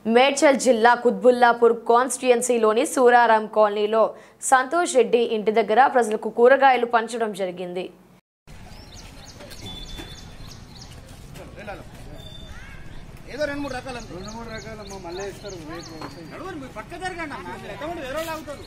మేడ్చల్ జిల్లా కుత్బుల్లాపూర్ కాన్స్టిట్యుయెన్సీలోని సూరారాం కాలనీలో సంతోష్ రెడ్డి ఇంటి దగ్గర ప్రజలకు కూరగాయలు పంచడం జరిగింది. ఏదో రెండు మూడు రకాలమ్మా మళ్ళీ ఇస్తారు పక్క జరగండి అమ్మా ఎంతమంది వేరే వాళ్ళు అవుతారు.